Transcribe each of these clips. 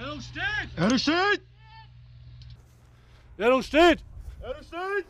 Stellung steht! Erde steht! Stellung steht! Erde steht!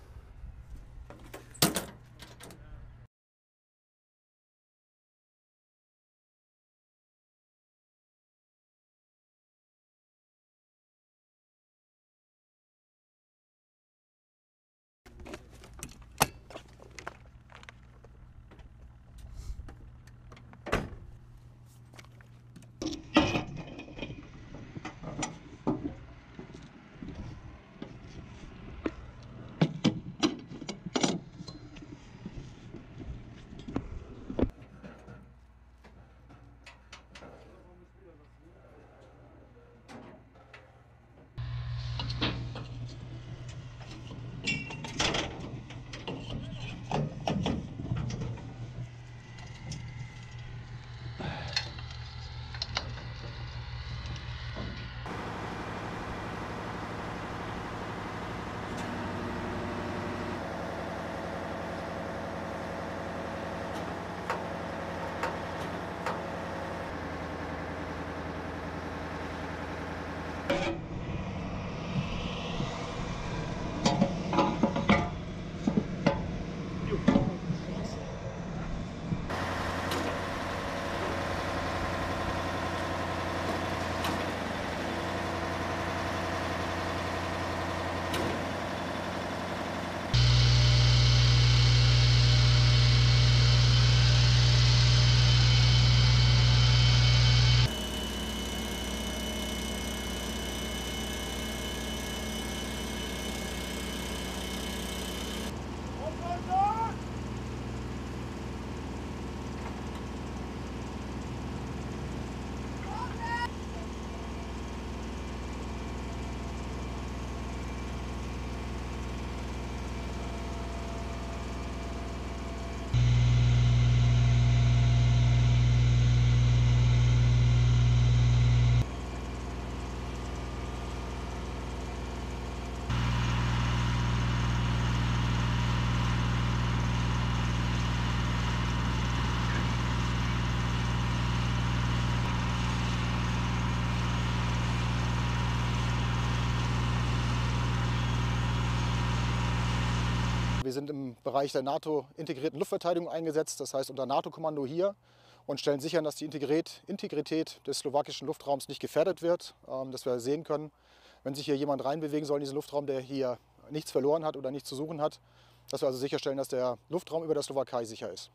Wir sind im Bereich der NATO-integrierten Luftverteidigung eingesetzt, das heißt unter NATO-Kommando hier, und stellen sicher, dass die Integrität des slowakischen Luftraums nicht gefährdet wird, dass wir sehen können, wenn sich hier jemand reinbewegen soll in diesen Luftraum, der hier nichts verloren hat oder nichts zu suchen hat, dass wir also sicherstellen, dass der Luftraum über der Slowakei sicher ist.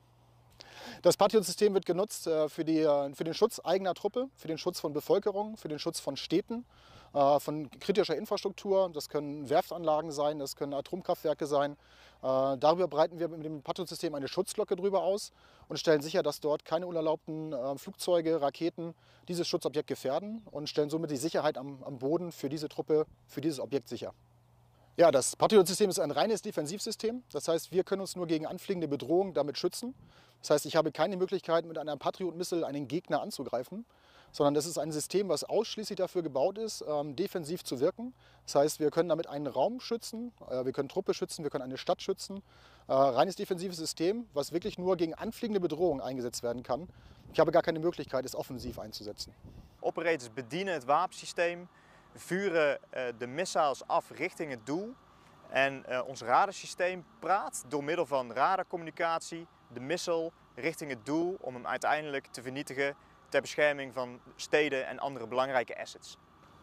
Das Patriot-System wird genutzt für den Schutz eigener Truppe, für den Schutz von Bevölkerung, für den Schutz von Städten, von kritischer Infrastruktur. Das können Werftanlagen sein, das können Atomkraftwerke sein. Darüber breiten wir mit dem Patriot-System eine Schutzglocke drüber aus und stellen sicher, dass dort keine unerlaubten Flugzeuge, Raketen dieses Schutzobjekt gefährden und stellen somit die Sicherheit am Boden für diese Truppe, für dieses Objekt sicher. Ja, das Patriot-System ist ein reines Defensivsystem. Das heißt, wir können uns nur gegen anfliegende Bedrohungen damit schützen. Das heißt, ich habe keine Möglichkeit, mit einer Patriot-Missile einen Gegner anzugreifen, sondern das ist ein System, was ausschließlich dafür gebaut ist, defensiv zu wirken. Das heißt, wir können damit einen Raum schützen, wir können Truppe schützen, wir können eine Stadt schützen. Reines defensives System, was wirklich nur gegen anfliegende Bedrohungen eingesetzt werden kann. Ich habe gar keine Möglichkeit, es offensiv einzusetzen. Operators bedienen het wapensysteem, vuren de missiles af richting het doel en ons radarsysteem praat door middel van radarcommunicatie de missile richting het doel om hem uiteindelijk te vernietigen ter bescherming van steden en andere belangrijke assets.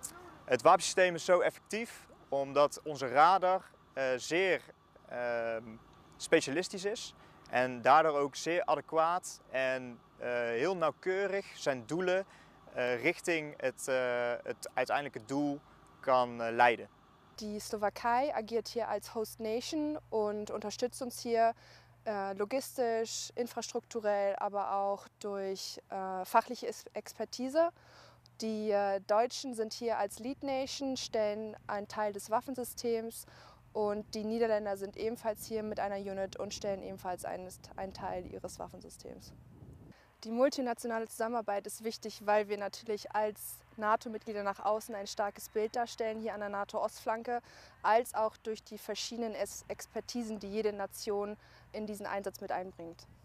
Het wapensysteem is zo effectief omdat onze radar zeer specialistisch is en daardoor ook zeer adequaat en heel nauwkeurig zijn doelen richting het uiteindelijke Doel kann leiden. Die Slowakei agiert hier als Host Nation und unterstützt uns hier logistisch, infrastrukturell, aber auch durch fachliche Expertise. Die Deutschen sind hier als Lead Nation, stellen einen Teil des Waffensystems, und die Niederländer sind ebenfalls hier mit einer Unit und stellen ebenfalls einen Teil ihres Waffensystems. Die multinationale Zusammenarbeit ist wichtig, weil wir natürlich als NATO-Mitglieder nach außen ein starkes Bild darstellen, hier an der NATO-Ostflanke, als auch durch die verschiedenen Expertisen, die jede Nation in diesen Einsatz mit einbringt.